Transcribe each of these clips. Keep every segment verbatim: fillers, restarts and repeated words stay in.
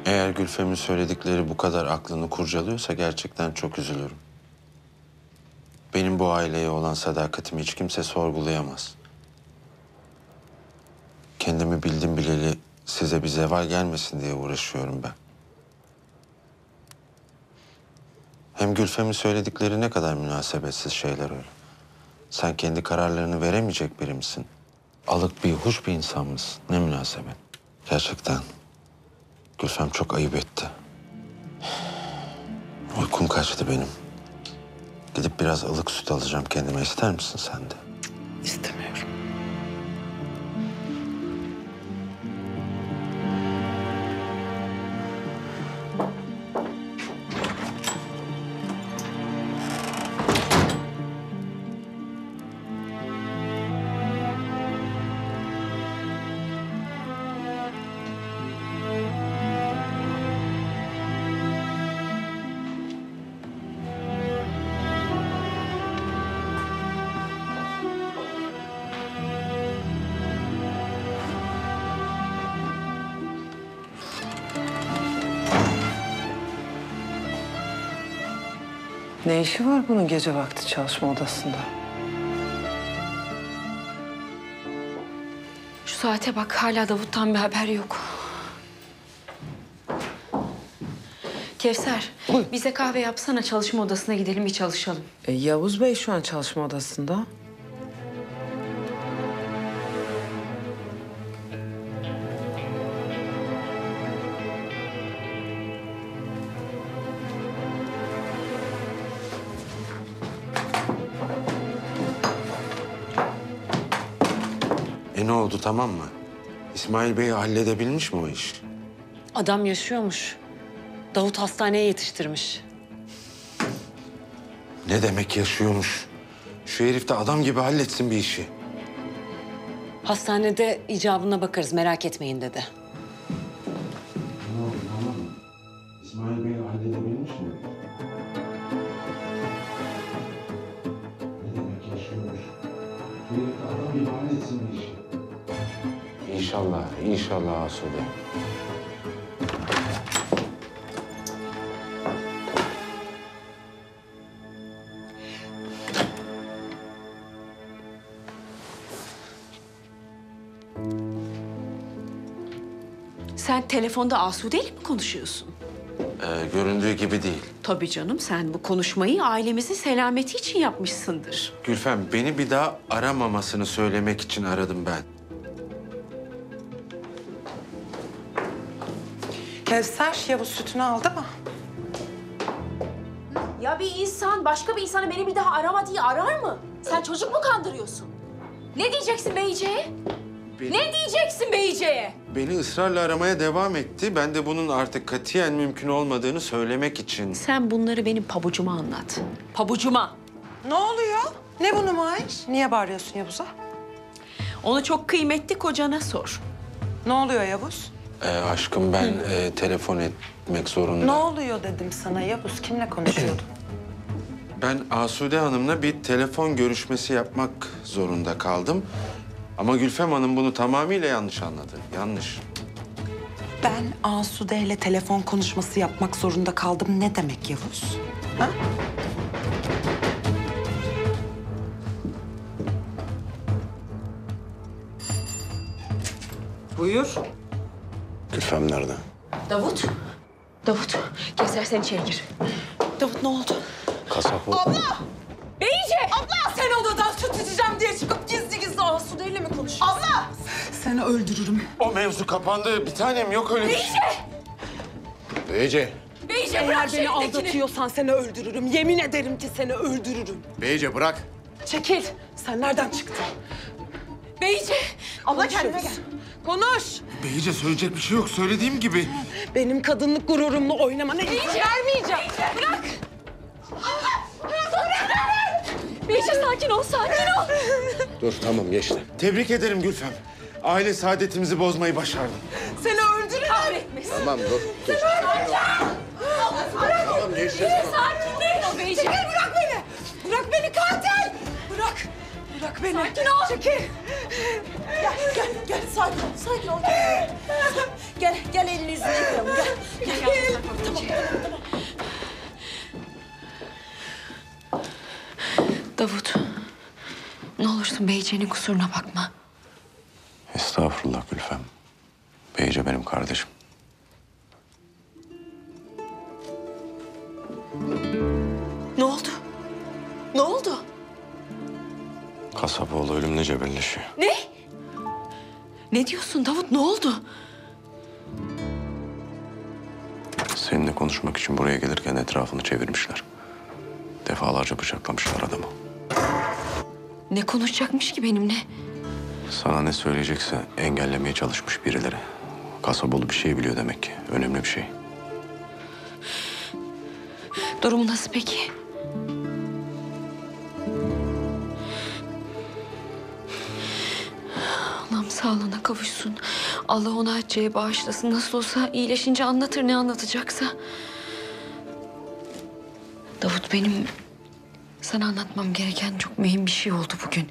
Eğer Gülfem'in söyledikleri bu kadar aklını kurcalıyorsa gerçekten çok üzülürüm. Benim bu aileye olan sadakatimi hiç kimse sorgulayamaz. Kendimi bildim bileli size bir zeval gelmesin diye uğraşıyorum ben. Hem Gülfem'in söyledikleri ne kadar münasebetsiz şeyler öyle. Sen kendi kararlarını veremeyecek biri misin? Alık bir, huş bir insan mısın? Ne münasebet. Gerçekten Gülfem çok ayıp etti. Uykum kaçtı benim. Gidip biraz ılık süt alacağım kendime. İster misin sen de? İstemiyorum. Ne işi var bunun gece vakti çalışma odasında? Şu saate bak, hala Davut'tan bir haber yok. Kevser, Buyur. bize kahve yapsana, çalışma odasına gidelim, bir çalışalım. E, Yavuz Bey şu an çalışma odasında. E ne oldu, tamam mı? İsmail Bey halledebilmiş mi o iş? Adam yaşıyormuş. Davut hastaneye yetiştirmiş. Ne demek yaşıyormuş? Şu herif de adam gibi halletsin bir işi. Hastanede icabına bakarız, merak etmeyin dedi. Ne oldu, tamam mı? İsmail Bey halledebilmiş mi? Ne demek yaşıyormuş? Şu herif de adam gibi halletsin bir işi. İnşallah, inşallah Asude. Sen telefonda Asude ile mi konuşuyorsun? Ee, göründüğü gibi değil. Tabii canım, sen bu konuşmayı ailemizin selameti için yapmışsındır. Gülfem, beni bir daha aramamasını söylemek için aradım ben. Kevser, Yavuz sütünü aldı mı? Ya bir insan başka bir insanı beni bir daha arama diye arar mı? Sen çocuk mu kandırıyorsun? Ne diyeceksin Beyce'ye? Beni, Ne diyeceksin Beyce'ye? beni ısrarla aramaya devam etti. Ben de bunun artık katiyen mümkün olmadığını söylemek için... Sen bunları benim pabucuma anlat. Pabucuma. Ne oluyor? Ne bu numayiş? Niye bağırıyorsun Yavuz'a? Onu çok kıymetli kocana sor. Ne oluyor Yavuz? Ee, aşkım ben e, telefon etmek zorunda. Ne oluyor dedim sana Yavuz. Kimle konuşuyordun? Ben Asude Hanım'la bir telefon görüşmesi yapmak zorunda kaldım. Ama Gülfem Hanım bunu tamamıyla yanlış anladı. Yanlış. Ben Asude ile telefon konuşması yapmak zorunda kaldım. Ne demek Yavuz? Ha? Buyur. Gülfem nerede? Davut. Davut. Kevser, sen içeri gir. Davut ne oldu? Kasap o. Abla! Beyce! Abla! Sen odadan süt içeceğim diye çıkıp gizli gizli Asude ile mi konuşuyorsun? Abla! Seni öldürürüm. O mevzu kapandı. Bir tanem yok öyle bir şey. Beyce! Beyce Eğer bırak beni şu elindekini. aldatıyorsan seni öldürürüm. Yemin ederim ki seni öldürürüm. Beyce bırak. Çekil. Sen nereden çıktın? Beyce! Abla kendine gel. Konuş. Beyce söyleyecek bir şey yok. Söylediğim gibi. Benim kadınlık gururumla oynamana izin vermeyeceğim. Bırak! Beyce sakin ol, sakin ol. Dur tamam geçti. Tebrik ederim Gülfem. Aile saadetimizi bozmayı başardın. Seni öldürürüm. Kahretmesin. Tamam dur. dur. Tamam geçti. Sakinleş. Beyce. Çekil bırak beni. Bırak beni katil. Bırak. Bırak beni. Sakin ol. Çekil. Gel, gel, gel. Sakin ol, sakin ol. Gel, gel, gel elini yüzünü yıkayalım. Gel, gel. gel. Tamam, tamam, tamam. Davut, ne olursun Beyce'nin kusuruna bakma. Estağfurullah Gülfem. Beyce benim kardeşim. Ne oldu? Ne oldu? Kasaboğlu ölümle cebelleşiyor. Ne? Ne diyorsun Davut? Ne oldu? Seninle konuşmak için buraya gelirken etrafını çevirmişler. Defalarca bıçaklamışlar adamı. Ne konuşacakmış ki benimle? Sana ne söyleyecekse engellemeye çalışmış birileri. Kasaboğlu bir şey biliyor demek ki. Önemli bir şey. Durumu nasıl peki? Allah'ım sağlığına kavuşsun. Allah ona acıya bağışlasın. Nasıl olsa iyileşince anlatır ne anlatacaksa. Davut, benim sana anlatmam gereken çok mühim bir şey oldu bugün.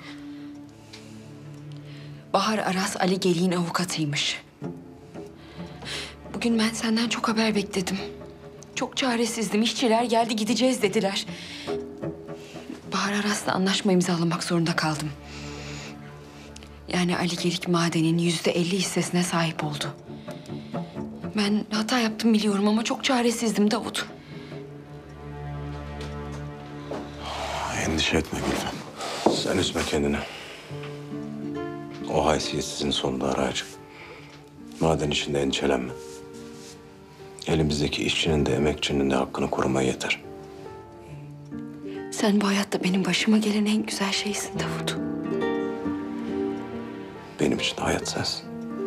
Bahar Aras Ali Gelik'in avukatıymış. Bugün ben senden çok haber bekledim. Çok çaresizdim. İşçiler geldi gideceğiz dediler. Bahar Aras'la anlaşma imzalamak zorunda kaldım. Yani Ali Gelik Maden'in yüzde elli hissesine sahip oldu. Ben hata yaptım biliyorum ama çok çaresizdim Davut. Endişe etme Gülfem. Sen üzme kendini. O haysiyetsizin sonunda arayacak. Maden içinde endişelenme. Elimizdeki işçinin de emekçinin de hakkını korumaya yeter. Sen bu hayatta benim başıma gelen en güzel şeysin Davut. Benim için hayat sensin.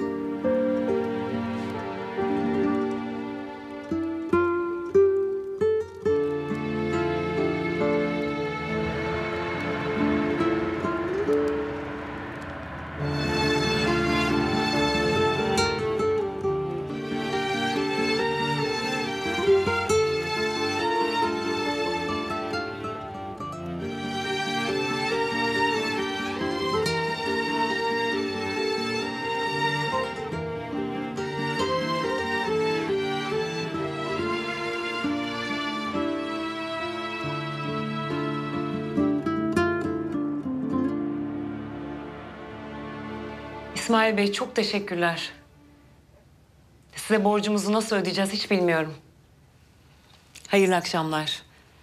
İsmail Bey çok teşekkürler. Size borcumuzu nasıl ödeyeceğiz hiç bilmiyorum. Hayırlı akşamlar.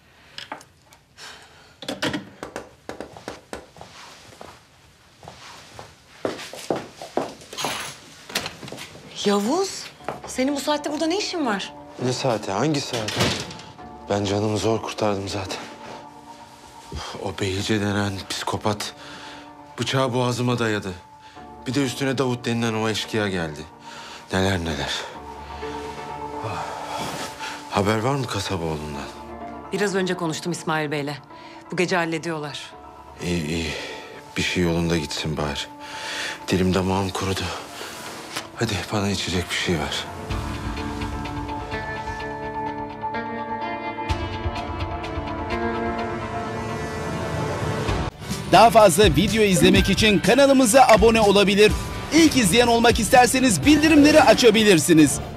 Yavuz, senin bu saatte burada ne işin var? Ne saati? Hangi saat? Ben canımı zor kurtardım zaten. O Behice denen psikopat bıçağı boğazıma dayadı. Bir de üstüne Davut denilen o eşkıya geldi. Neler neler. Ah. Haber var mı Kasaboğlu'ndan? Biraz önce konuştum İsmail Bey'le. Bu gece hallediyorlar. İyi iyi. Bir şey yolunda gitsin bari. Dilim damağım kurudu. Hadi bana içecek bir şey ver. Daha fazla video izlemek için kanalımıza abone olabilir. İlk izleyen olmak isterseniz bildirimleri açabilirsiniz.